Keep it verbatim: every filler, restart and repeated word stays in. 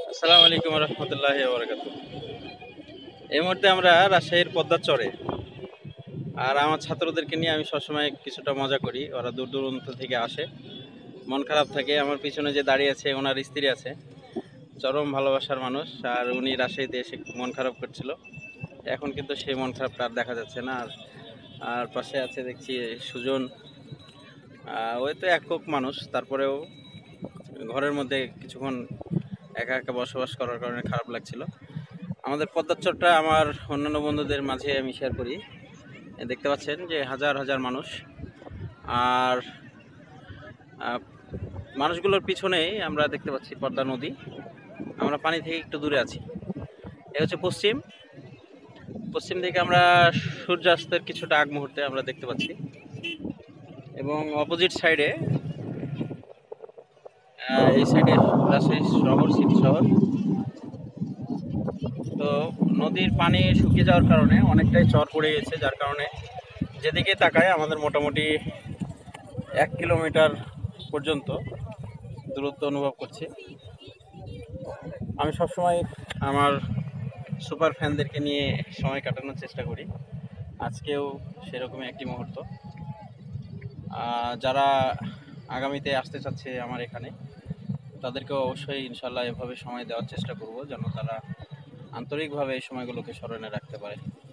আসসালামু আলাইকুম রহমতুল্লাহি ওয়া বারাকাতুহু। এই মুহূর্তে আমরা রাজশাহীর পদ্মার চরে। আর আমার ছাত্রদেরকে নিয়ে আমি সবসময় কিছুটা মজা করি। ওরা দূর দূরান্ত থেকে আসে, মন খারাপ থাকে। আমার পিছনে যে দাঁড়িয়ে আছে ওনার স্ত্রী আছে, চরম ভালোবাসার মানুষ। আর উনি রাজশাহীতে এসে খুব মন খারাপ করছিল। এখন কিন্তু সেই মন খারাপটা আর দেখা যাচ্ছে না। আর আর পাশে আছে দেখছি সুজন। আহ, ওই তো একক মানুষ, তারপরেও ঘরের মধ্যে কিছুক্ষণ একা একা বসবাস করার কারণে খারাপ লাগছিল। আমাদের পদ্মার চরটা আমার অন্যান্য বন্ধুদের মাঝে আমি শেয়ার করি। এ দেখতে পাচ্ছেন যে হাজার হাজার মানুষ। আর আহ, মানুষগুলোর পিছনেই আমরা দেখতে পাচ্ছি পদ্মা নদী। আমরা পানি থেকে একটু দূরে আছি। এ হচ্ছে পশ্চিম পশ্চিম দিকে আমরা সূর্যাস্তের কিছুটা আগ মুহূর্তে আমরা দেখতে পাচ্ছি। এবং অপোজিট সাইডে, এই সাইডে রাজশাহী শহর, সিটি শহর। তো নদীর পানি শুকিয়ে যাওয়ার কারণে অনেকটাই চর পড়ে গেছে, যার কারণে যেদিকে তাকায় আমাদের মোটামুটি এক কিলোমিটার পর্যন্ত দূরত্ব অনুভব করছি। আমি সবসময় আমার সুপার ফ্যানদেরকে নিয়ে সময় কাটানোর চেষ্টা করি। আজকেও সেরকমই একটি মুহূর্ত। যারা আগামীতে আসতে চাচ্ছে আমার এখানে, তাদেরকেও অবশ্যই ইনশাল্লাহ এভাবে সময় দেওয়ার চেষ্টা করব, যেন তারা আন্তরিকভাবে এই সময়গুলোকে স্মরণে রাখতে পারে।